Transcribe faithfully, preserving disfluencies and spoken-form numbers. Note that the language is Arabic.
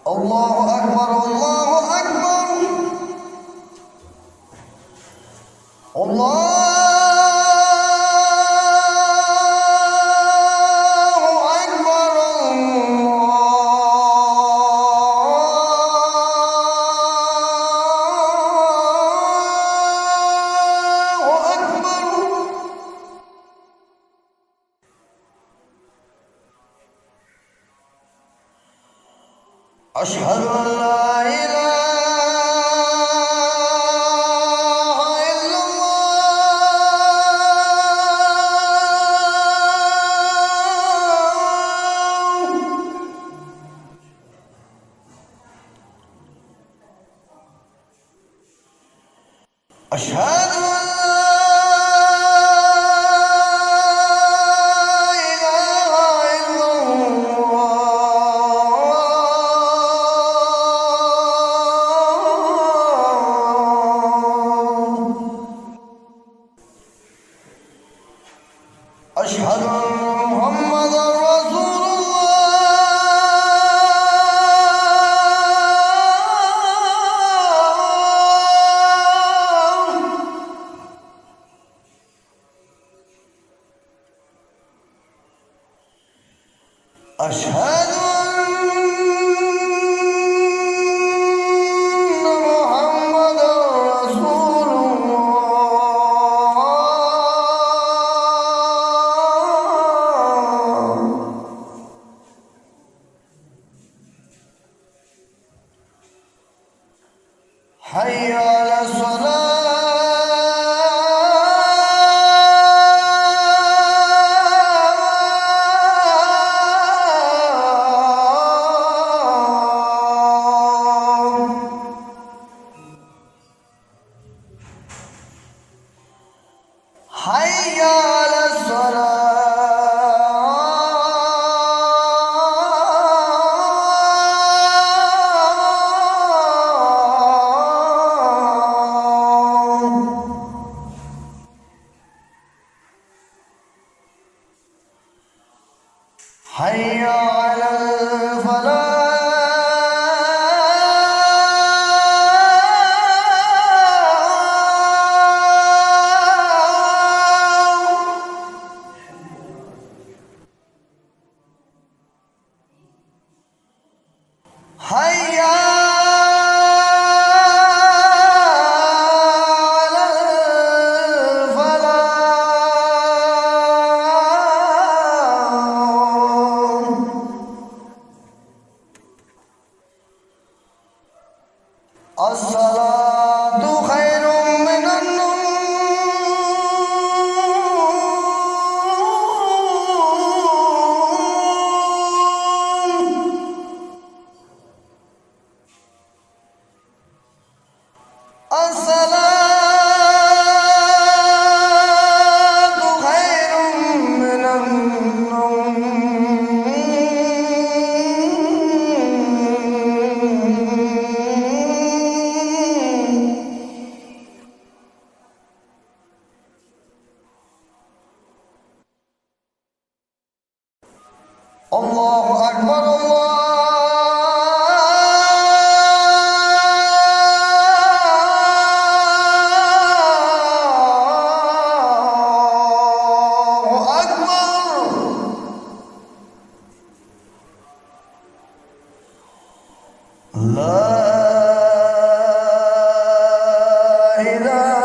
الله أكبر الله أكبر الله أشهد أن لا إله إلا الله أشهد أن أشهد أن محمدًا رسول الله أشهد حي على الصلاة حي على الصلاة حي على الفلاح حي على الفلاح الصلاة خير من النوم الصلاة خير من النوم الله أكبر الله أكبر لا إله